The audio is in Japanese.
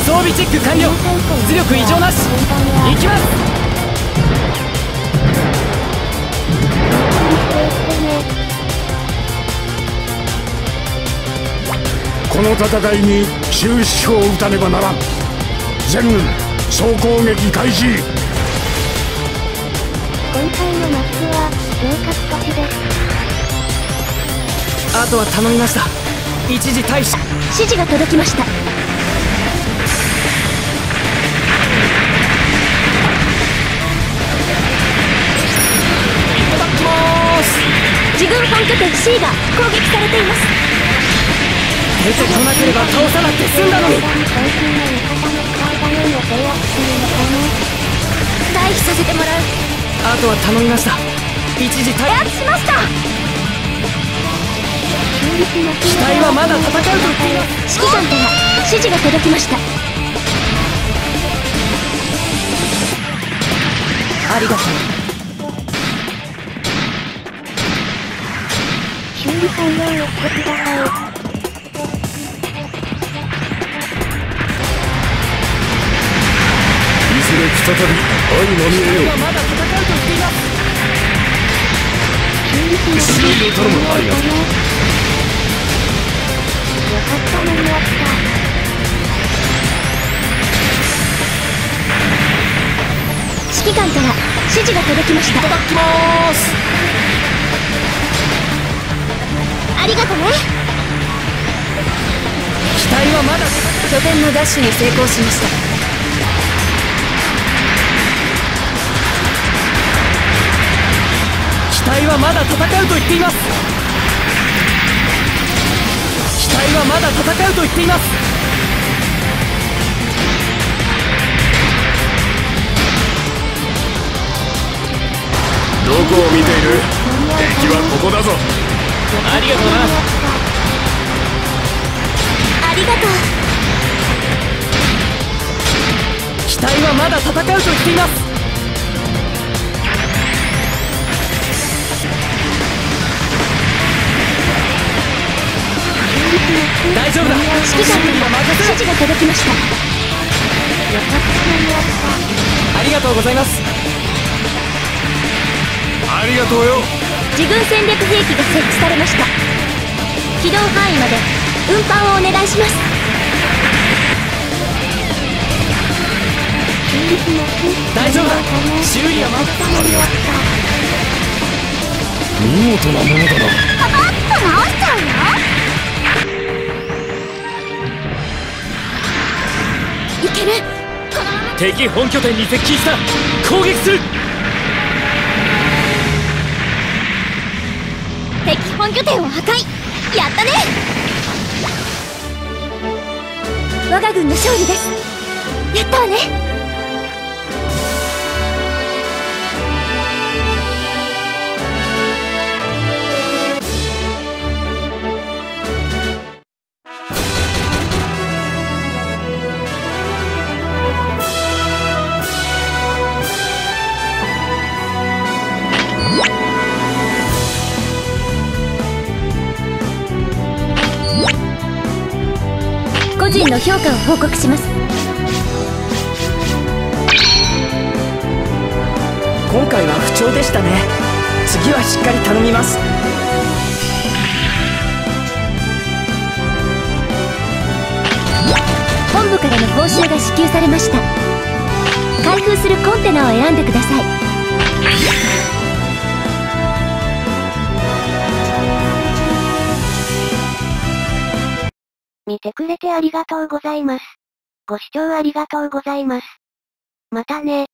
装備チェック完了。出力異常なし。行きます。 この戦いに終止符を打たねばならん。全軍総攻撃開始。 今回のマップは上勝都市です。 あとは頼みました。一時退避。 指示が届きました。いただきます。 自軍本拠点 C が攻撃されています。 出てこなければ倒さなくて済んだのに。 退避させてもらう。 あとは頼みました。一時退避。 しました。 機体はまだ戦うと言っています。 指揮官から指示が届きました。 ありがとう。 修理完了をしてください。 いずれ再び相まみえよう。 まだ戦うと言っています。 修理を頼む。ありがとう。 よかった間に合った。指揮官から指示が届きました。 いただきます。 ありがとね。 機体はまだ拠点のダッシュに成功しました。 機体はまだ戦うと言っています。機体はまだ戦うと言っています。 どこを見ている？敵はここだぞ。 ありがとうな。 ありがとう。 機体はまだ戦うと言っています。大丈夫だ。 指揮官から指示が届きました。よかった間に合った。 ありがとうございます。 ありがとうよ。 自軍戦略兵器が設置されました。機動範囲まで運搬をお願いします。 大丈夫だ。修理は待って見事なものだな。 パパッと直しちゃうよ。いける。 敵本拠点に接近した。攻撃する。 敵本拠点を破壊。やったね。我が軍の勝利です。やったわね。個人の評価を報告します。 今回は不調でしたね。次はしっかり頼みます。 本部からの報酬が支給されました。開封するコンテナを選んでください。見てくれてありがとうございます。ご視聴ありがとうございます。またね。